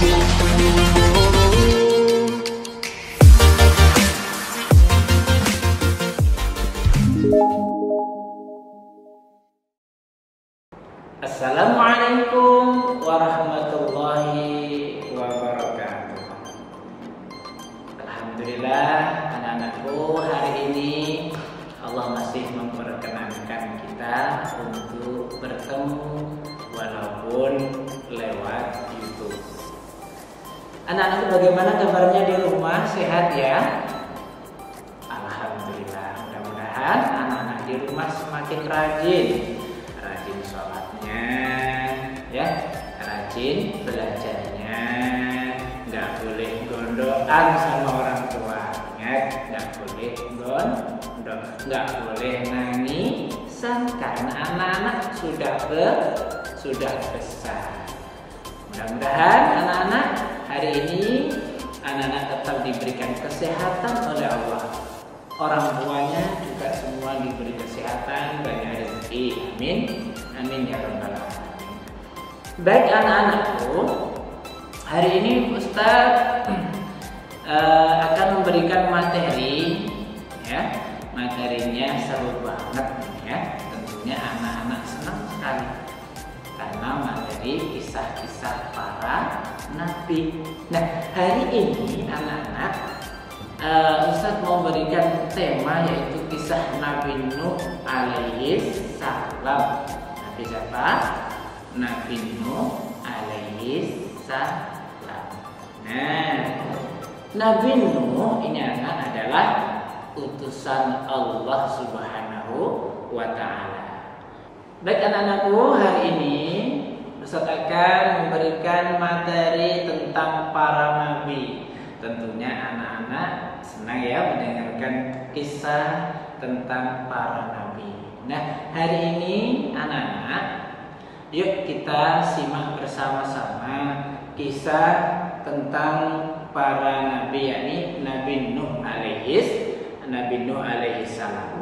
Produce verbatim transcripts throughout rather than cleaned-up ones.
Assalamualaikum warahmatullahi wabarakatuh. Alhamdulillah anak-anakku, hari ini Allah masih memperkenankan kita untuk bertemu walaupun lewat YouTube. Anak-anakku, bagaimana kabarnya di rumah? Sehat ya? Alhamdulillah. Mudah-mudahan anak-anak di rumah semakin rajin rajin sholatnya, ya, rajin belajarnya, nggak boleh gondokan sama orang tua, ya, nggak boleh gondok, nggak boleh nangisan karena anak-anak sudah be, sudah besar. Mudah-mudahan anak-anak hari ini anak-anak tetap diberikan kesehatan oleh Allah. Orang tuanya juga semua diberi kesehatan, banyak rezeki. Amin. Amin ya rabbal alamin. Baik anak-anakku, hari ini Ustadz uh, akan memberikan materi, ya. Materinya seru banget, ya. Tentunya anak-anak senang sekali karena materi kisah-kisah para nabi. Nah, hari ini anak-anak Uh, Ustadz mau berikan tema yaitu kisah Nabi Nuh alaihi salam. Nabi siapa? Nabi Nuh alaihi salam. Nah, Nabi Nuh ini anak adalah utusan Allah Subhanahu wa Ta'ala. Baik anak-anakku, hari ini Ustadz akan memberikan materi tentang para nabi. Tentunya anak-anak senang ya mendengarkan kisah tentang para nabi. Nah, hari ini anak-anak, yuk kita simak bersama-sama kisah tentang para nabi, yakni Nabi Nuh alaihi Nabi Nuh alaihi salam.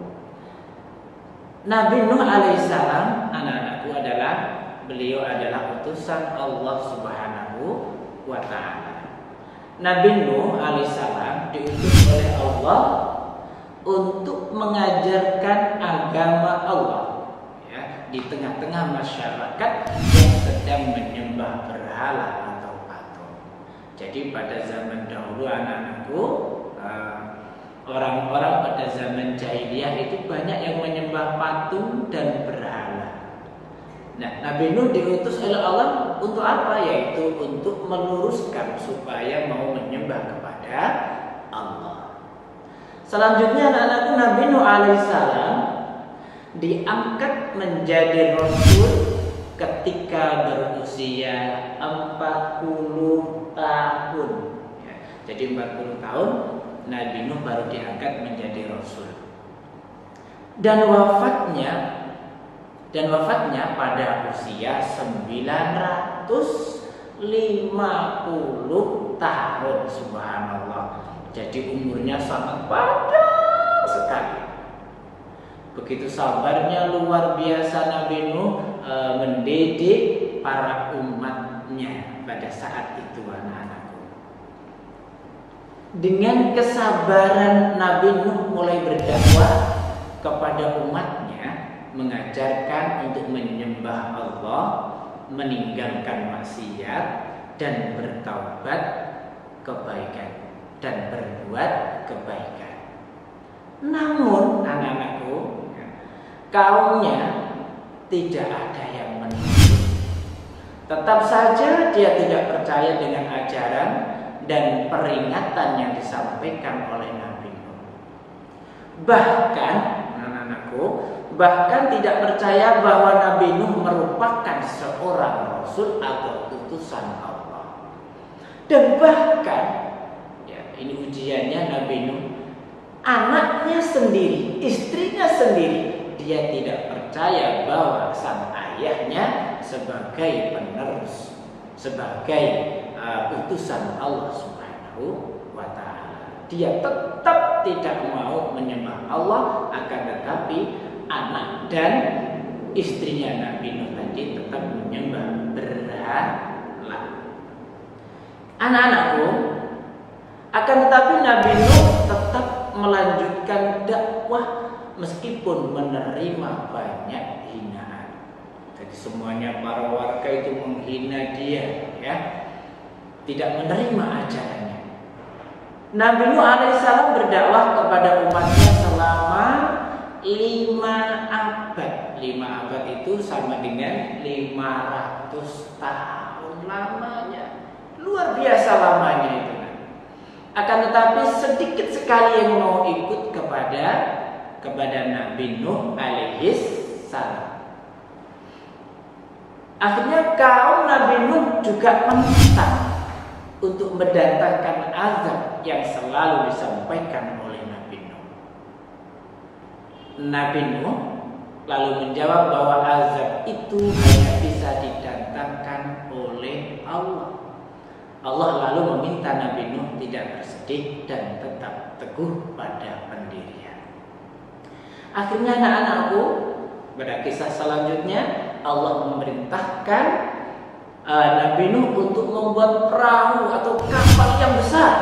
Nabi Nuh alaihi salam, anak-anakku, adalah beliau adalah utusan Allah Subhanahu wa Ta'ala. Nabi Nuh alaihissalam diutus oleh Allah untuk mengajarkan agama Allah, ya, di tengah-tengah masyarakat yang sedang menyembah berhala atau patung. Jadi pada zaman dahulu anak-anakku, orang-orang pada zaman jahiliyah itu banyak yang menyembah patung dan berhala. Nah, Nabi Nuh diutus oleh Allah untuk apa? Yaitu untuk meluruskan supaya mau menyembah kepada Allah. Selanjutnya anak-anakku, Nabi Nuh alaihissalam diangkat menjadi rasul ketika berusia empat puluh tahun. Ya, jadi empat puluh tahun Nabi Nuh baru diangkat menjadi rasul. Dan wafatnya Dan wafatnya pada usia sembilan ratus lima puluh tahun. Subhanallah. Jadi umurnya sangat panjang sekali. Begitu sabarnya luar biasa Nabi Nuh e, mendidik para umatnya pada saat itu, anak-anakku. Dengan kesabaran Nabi Nuh mulai berdakwah kepada umatnya, mengajarkan untuk menyembah Allah, meninggalkan maksiat, dan bertaubat kebaikan dan berbuat kebaikan. Namun anak-anakku, kaumnya tidak ada yang menurut. Tetap saja dia tidak percaya dengan ajaran dan peringatan yang disampaikan oleh Nabi Nuh. Bahkan anak-anakku, bahkan tidak percaya bahwa Nabi Nuh merupakan seorang rasul atau utusan Allah. Dan bahkan, ya, ini ujiannya Nabi Nuh, anaknya sendiri, istrinya sendiri, dia tidak percaya bahwa sang ayahnya sebagai penerus, sebagai uh, utusan Allah Subhanahu wa Ta'ala. Dia tetap tidak mau menyembah Allah, akan tetapi anak dan istrinya Nabi Nuh tadi tetap menyembah berhala. Anak-anakku, akan tetapi Nabi Nuh tetap melanjutkan dakwah meskipun menerima banyak hinaan. Jadi semuanya para warga itu menghina dia, ya, tidak menerima ajarannya. Nabi Nuh alaihissalam berdakwah kepada umatnya selama lima abad. Lima abad itu sama dengan lima ratus tahun lamanya. Luar biasa lamanya itu. Akan tetapi sedikit sekali yang mau ikut kepada kepada Nabi Nuh alaihissalam. Akhirnya kaum Nabi Nuh juga meminta untuk mendatangkan azab yang selalu disampaikan oleh Nabi Nuh. Nabi Nuh lalu menjawab bahwa azab itu hanya bisa didatangkan oleh Allah. Allah lalu meminta Nabi Nuh tidak bersedih dan tetap teguh pada pendirian. Akhirnya anak-anakku, pada kisah selanjutnya Allah memerintahkan uh, Nabi Nuh untuk membuat perahu atau kapal yang besar.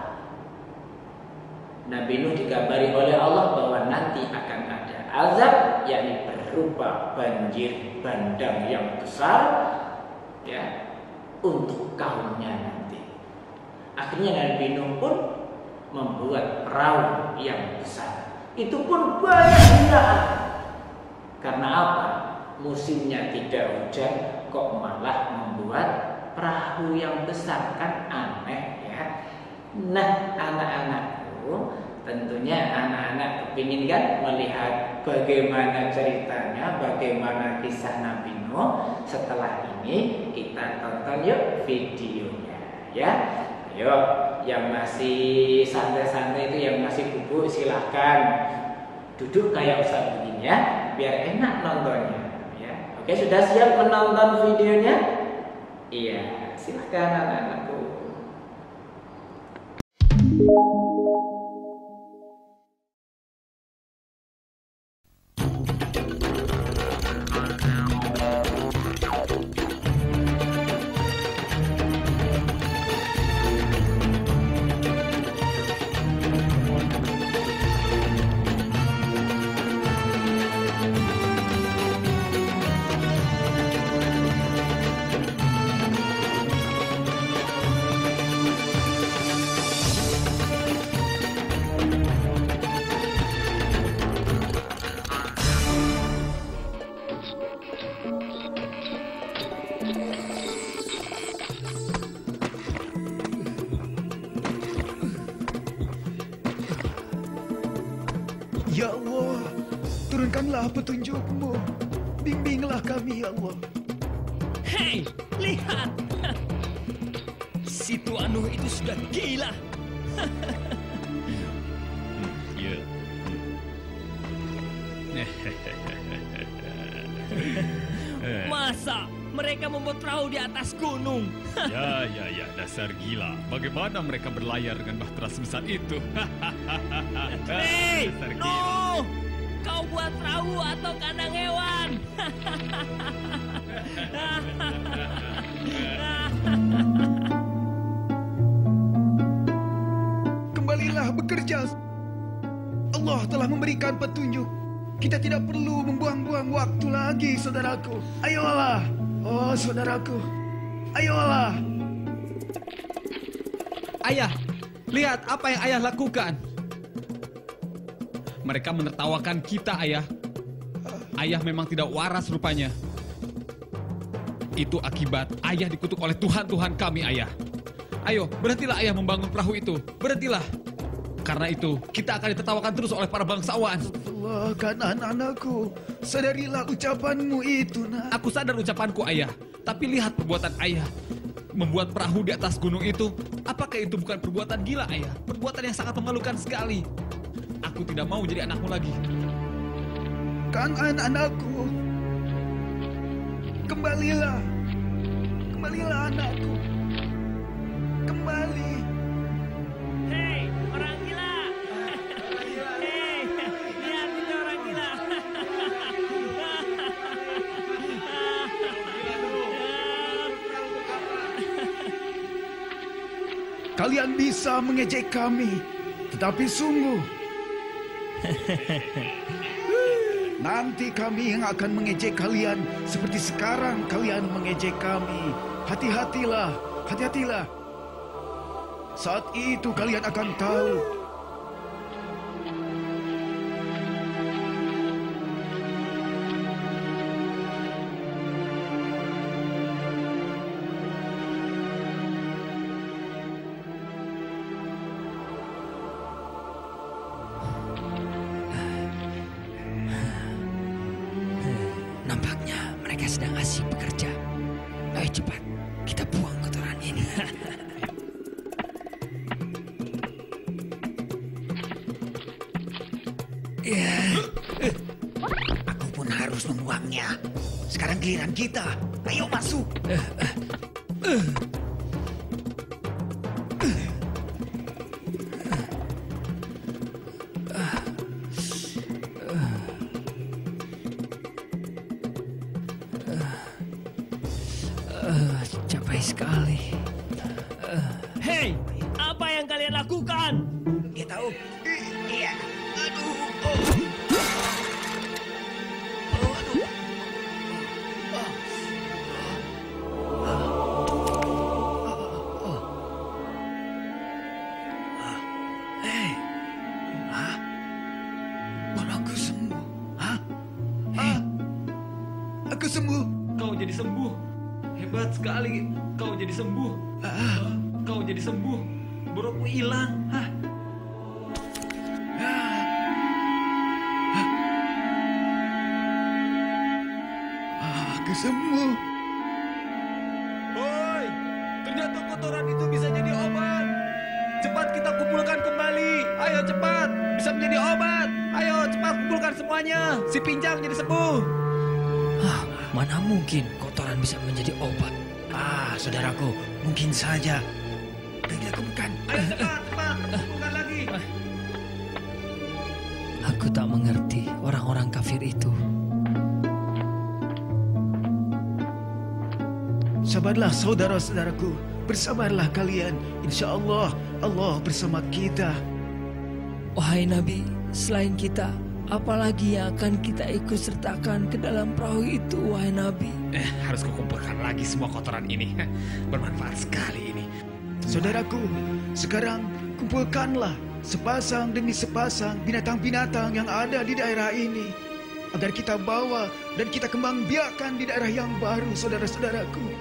Nabi Nuh dikabari oleh Allah bahwa nanti akan ada azab, yakni berupa banjir bandang yang besar, ya, untuk kaumnya nanti. Akhirnya Nabi Nuh pun membuat perahu yang besar. Itu pun banyak hinaan. Karena apa? Musimnya tidak hujan, kok malah membuat perahu yang besar, kan aneh, ya. Nah, anak-anakku, tentunya anak-anak kepingin kan melihat bagaimana ceritanya, bagaimana kisah Nabi Nuh. Setelah ini kita tonton yuk videonya, ya. Ayo, yang masih santai-santai itu, yang masih bubuk, silahkan duduk kayak Ustaz begini, ya, biar enak nontonnya, ya. Oke, sudah siap menonton videonya? Iya, silahkan anak-anakku. Ya Allah, turunkanlah petunjuk-Mu. Bimbinglah kami, ya Allah. Hei, lihat. Si Tuan Nuh itu sudah gila. Ya. Masa mereka membuat perahu di atas gunung? Ya, ya, ya, dasar gila. Bagaimana mereka berlayar dengan bahtera sebesar itu? Hei, Dasar gila. Nuh, kau buat perahu atau kandang hewan? Kembalilah bekerja. Allah telah memberikan petunjuk. Kita tidak perlu membuang-buang waktu lagi, saudaraku. Ayolah, oh saudaraku, ayolah. Ayah, lihat apa yang ayah lakukan. Mereka menertawakan kita, ayah. Ayah memang tidak waras rupanya. Itu akibat ayah dikutuk oleh Tuhan-Tuhan kami, ayah. Ayo, berhentilah ayah membangun perahu itu. Berhentilah. Karena itu, kita akan ditertawakan terus oleh para bangsawan. Allah, kan anak-anakku, sadarilah ucapanmu itu, nak. Aku sadar ucapanku, ayah. Tapi lihat perbuatan ayah. Membuat perahu di atas gunung itu, apakah itu bukan perbuatan gila, ayah? Perbuatan yang sangat memalukan sekali. Aku tidak mau jadi anakmu lagi. Kan anak-anakku, kembalilah. Kembalilah anakku. Kembali. Hei, orang gila. Hei, lihat itu orang gila. kalian bisa mengejek kami, tetapi sungguh nanti kami yang akan mengejek kalian seperti sekarang kalian mengejek kami. Hati-hatilah, hati-hatilah. Saat itu kalian akan tahu. Nampaknya mereka sedang asik bekerja. Ayo cepat, kita buang kotoran ini. Ya, aku pun harus membuangnya. Sekarang giliran kita. Ayo masuk. Capek sekali. Hei, apa yang kalian lakukan? Dia tahu. Iya. Aduh. Oh. Oh, aduh. Hei. Hah? Baru aku sembuh. Hah? Ah, aku sembuh. Kau jadi sembuh. Hebat sekali. Kau jadi sembuh. Ah, Kau jadi sembuh. Burukmu hilang. Hah? ah, aku sembuh. Woi, ternyata kotoran itu bisa jadi obat. Cepat kita kumpulkan kembali. Ayo cepat, bisa menjadi obat. Ayo cepat kumpulkan semuanya. Si Pinjang jadi sembuh. Ah, mana mungkin kotoran bisa menjadi obat? Ah, saudaraku, mungkin saja. Ayo kita kumpulkan. Ayo cepat, cepat, kumpulkan lagi. Aku tak mengerti orang-orang kafir itu. Sabarlah saudara-saudaraku, bersabarlah kalian. Insya Allah, Allah bersama kita. Wahai Nabi, selain kita, apalagi yang akan kita ikut sertakan ke dalam perahu itu, wahai Nabi? Eh, harus kukumpulkan lagi semua kotoran ini. Bermanfaat sekali ini. Saudaraku, sekarang kumpulkanlah sepasang demi sepasang binatang-binatang yang ada di daerah ini, agar kita bawa dan kita kembang biakkan di daerah yang baru, saudara-saudaraku.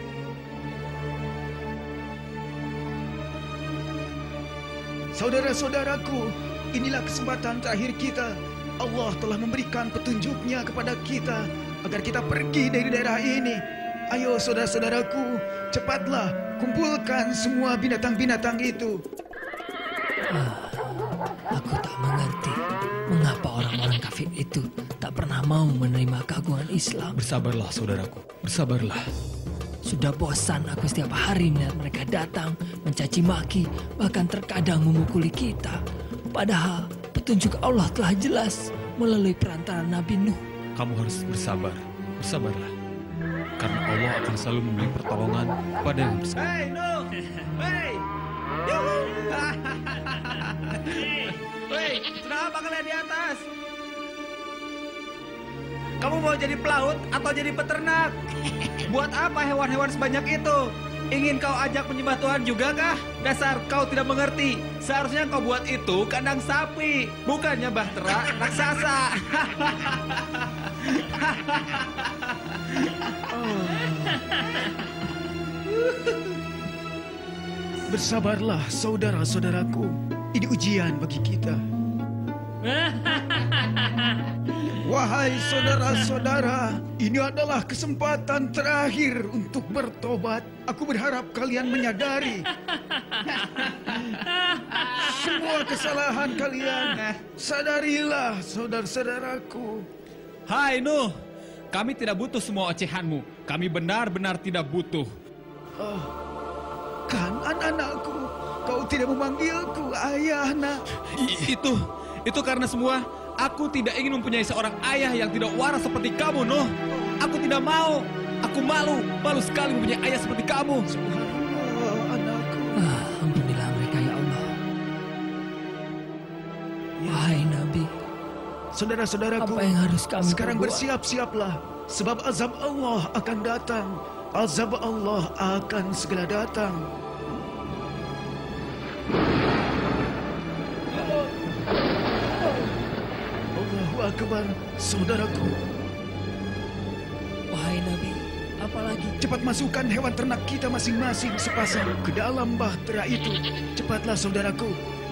Saudara-saudaraku, inilah kesempatan terakhir kita. Allah telah memberikan petunjuknya kepada kita agar kita pergi dari daerah ini. Ayo saudara-saudaraku, cepatlah kumpulkan semua binatang-binatang itu. Ah, aku tak mengerti mengapa orang-orang kafir itu tak pernah mau menerima keagungan Islam. Bersabarlah saudaraku, bersabarlah. Sudah bosan aku setiap hari melihat mereka datang, mencaci maki, bahkan terkadang memukuli kita. Padahal petunjuk Allah telah jelas melalui perantara Nabi Nuh. Kamu harus bersabar, bersabarlah. Karena Allah akan selalu memberi pertolongan pada yang bersabar. Hei Nuh, hei, hei, sedang apa kalian di atas? Kamu mau jadi pelaut atau jadi peternak? Buat apa hewan-hewan sebanyak itu? Ingin kau ajak menyembah Tuhan juga kah? Dasar kau tidak mengerti. Seharusnya kau buat itu kandang sapi, bukannya bahtera raksasa. Bersabarlah saudara-saudaraku, ini ujian bagi kita. Wahai saudara-saudara, ini adalah kesempatan terakhir untuk bertobat. Aku berharap kalian menyadari semua kesalahan kalian. Sadarilah saudara-saudaraku. Hai Nuh, kami tidak butuh semua ocehanmu. Kami benar-benar tidak butuh. Oh, kan anak-anakku, kau tidak memanggilku ayah, nak. I- itu, itu karena semua aku tidak ingin mempunyai seorang ayah yang tidak waras seperti kamu, Nuh. Aku tidak mau. Aku malu, malu sekali mempunyai ayah seperti kamu. Subhanallah, anakku. Ah, ampunilah mereka Saudara-saudaraku, Apa yang harus kami sekarang perbuat? bersiap-siaplah, sebab azab Allah akan datang. Azab Allah akan segera datang. Allahu Akbar, saudaraku. Wahai Nabi, apalagi? Cepat masukkan hewan ternak kita masing-masing sepasang ke dalam bahtera itu. Cepatlah, saudaraku.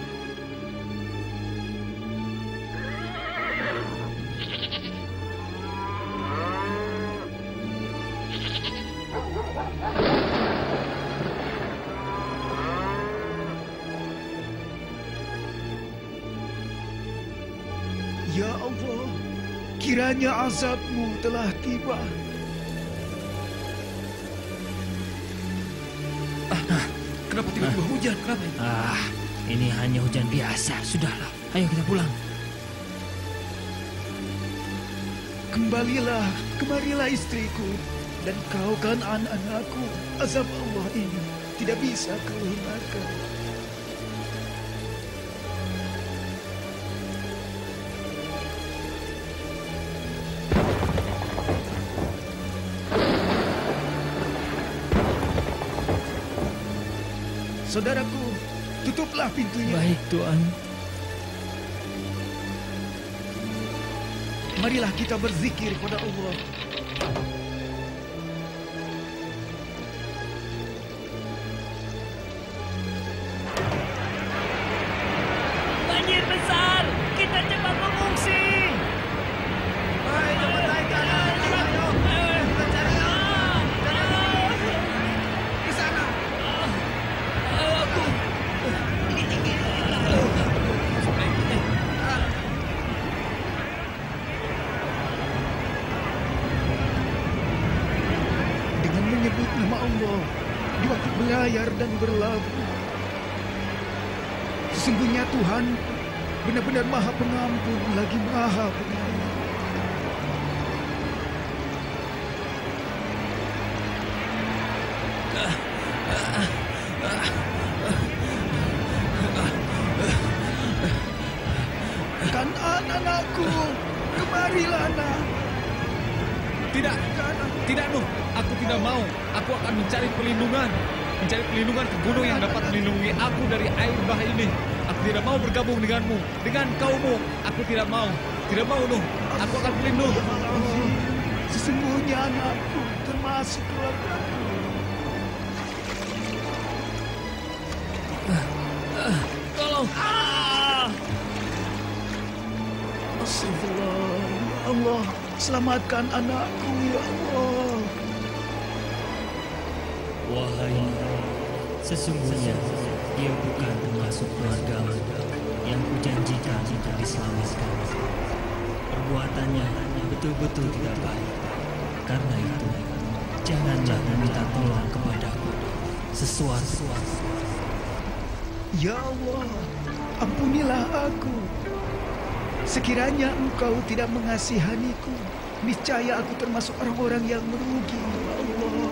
Ya Allah, kiranya azab-Mu telah tiba. Kenapa tiba-tiba hujan? Kenapa? Ah, ini hanya hujan biasa. Sudahlah, ayo kita pulang. Kembalilah, kemarilah istriku, dan kau kan anak-anakku. Azab Allah ini tidak bisa kau hindarkan. Saudaraku, tutuplah pintunya. Baik, Tuan. Marilah kita berzikir pada Allah. Banjir besar. Kita cepat mengungsi. Hai, cepat naik ke atas. Ayo, kita cari tahu. Cari tahu. Di sana. Dengan menyebut nama Allah di waktu berlayar dan berlabuh. Sesungguhnya Tuhan benar-benar Maha Pengampun lagi Maha Penyayang. Kan anak-anakku, kemarilah nak. Tidak, tidak Nuh. Aku tidak mau. Aku akan mencari perlindungan. Mencari perlindungan ke gunung yang dapat melindungi aku dari air bah ini. Aku tidak mau bergabung denganmu, dengan kaummu. Aku tidak mau. Tidak mau Nuh. Aku akan berlindung. Sesungguhnya anakku termasuk keluargaku. Tolong. Ah! Astagfirullah, ya Allah, selamatkan anakku, ya Allah. Wahai, sesungguhnya dia bukan termasuk keluargamu yang kujanjikan untuk diselamatkan. Perbuatannya betul-betul tidak baik. Karena itu, janganlah meminta tolong kepadaku sesuatu. Ya Allah, ampunilah aku. Sekiranya Engkau tidak mengasihaniku, niscaya aku termasuk orang-orang yang merugi, ya Allah.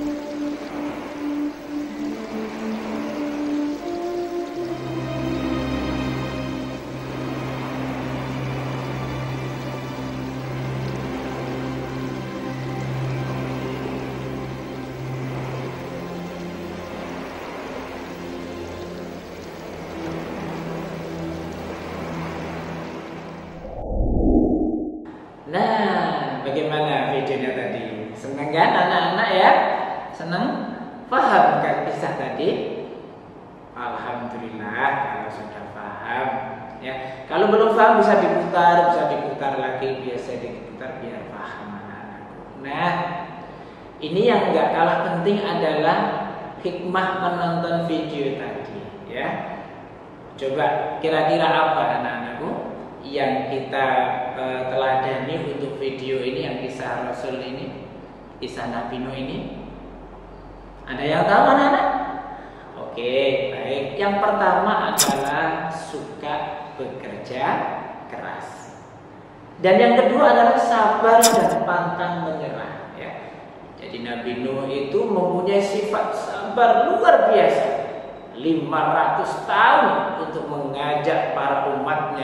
Nah, bagaimana videonya tadi? Senang kan anak-anak ya? Senang? Paham kan kisah tadi? Alhamdulillah kalau sudah paham ya. Kalau belum paham bisa diputar, bisa diputar lagi, biasa diputar biar paham anak-anakku. Nah, ini yang nggak kalah penting adalah hikmah menonton video tadi ya. Coba kira-kira apa anak-anakku yang kita uh, teladani untuk video ini, yang kisah Rasul ini, kisah Nabi Nuh ini? Ada yang tahu anak-anak? Oke, baik. Yang pertama adalah suka bekerja keras. Dan yang kedua adalah sabar dan pantang menyerah ya. Jadi Nabi Nuh itu mempunyai sifat sabar luar biasa. lima ratus tahun untuk mengajak para umatnya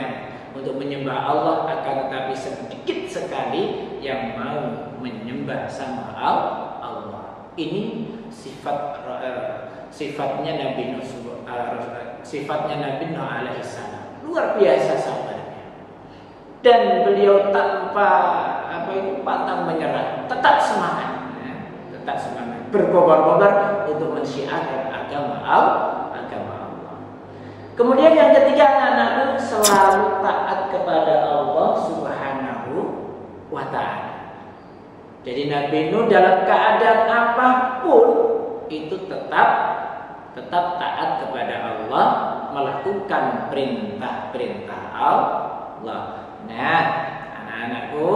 untuk menyembah Allah, akan tetapi sedikit sekali yang mau menyembah sama Allah. Ini sifat uh, sifatnya Nabi Nuh, uh, sifatnya Nabi Nuh alaihissalam, luar biasa sabarnya, dan beliau tanpa apa itu pantang menyerah, tetap semangat, ya, tetap semangat, berkobar-kobar untuk mensyiarkan agama Allah, agama Allah. Kemudian yang ketiga, anak-anakku selalu taat kepada Allah Subhanahu wa Ta'ala. Jadi Nabi Nuh dalam keadaan apapun itu tetap tetap taat kepada Allah, melakukan perintah-perintah Allah. Nah, anak-anakku,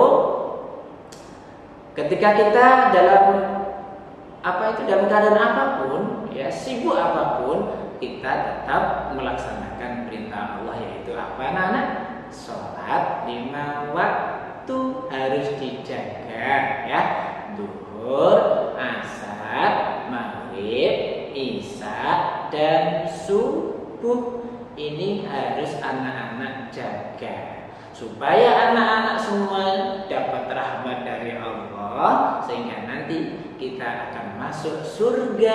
ketika kita dalam apa itu dalam keadaan apapun, ya sibuk apapun, kita tetap melaksanakan perintah Allah, yaitu apa, anak-anak? Sholat lima waktu harus dijaga, ya. Duhur, asar, maghrib, isya, dan subuh. Ini harus anak-anak jaga, supaya anak-anak semua dapat rahmat dari Allah, sehingga nanti kita akan masuk surga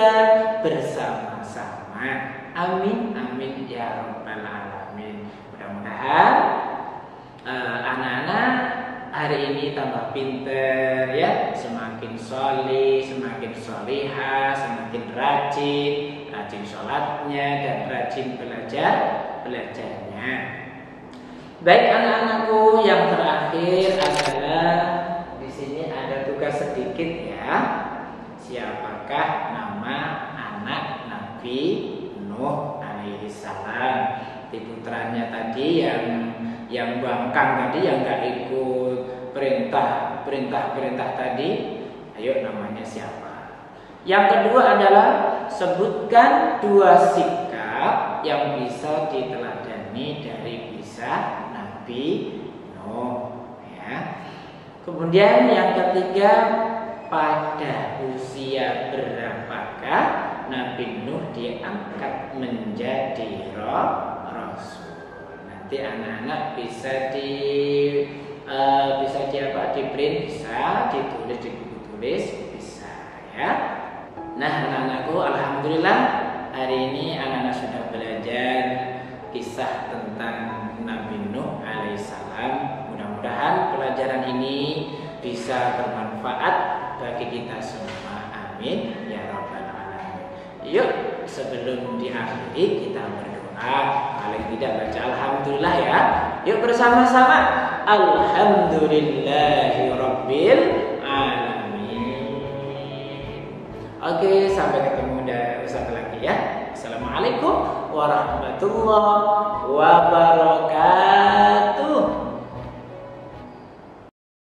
bersama-sama. Amin, amin ya rabbal alamin. Mudah-mudahan uh, anak-anak hari ini tambah pinter, ya, semakin solih, semakin solihah, semakin rajin, rajin sholatnya dan rajin belajar belajarnya. Baik anak-anakku, yang terakhir adalah di sini ada tugas sedikit, ya. Siapakah nama anak Nabi Nuh alaihissalam? Di putranya tadi yang yang bangkang tadi, yang nggak ikut perintah perintah perintah tadi, ayo namanya siapa? Yang kedua adalah sebutkan dua sikap yang bisa diteladani dari kisah Nabi Nuh, ya. Kemudian yang ketiga, pada usia berapakah Nabi Nuh diangkat menjadi rasul? Nanti anak-anak bisa di uh, bisa di apa? Di print, bisa ditulis di buku tulis, bisa, ya. Nah, anak-anakku, alhamdulillah hari ini anak-anak sudah belajar kisah tentang Nabi Nuh alaihissalam. Mudah-mudahan pelajaran ini bisa bermanfaat bagi kita semua. Amin ya rabbal alamin. Yuk, sebelum diakhiri kita berdoa, paling tidak baca alhamdulillah, ya. Yuk bersama-sama, alhamdulillahi rabbil alamin. Oke, sampai ketemu dari Ustaz lagi, ya. Assalamualaikum warahmatullahi wabarakatuh.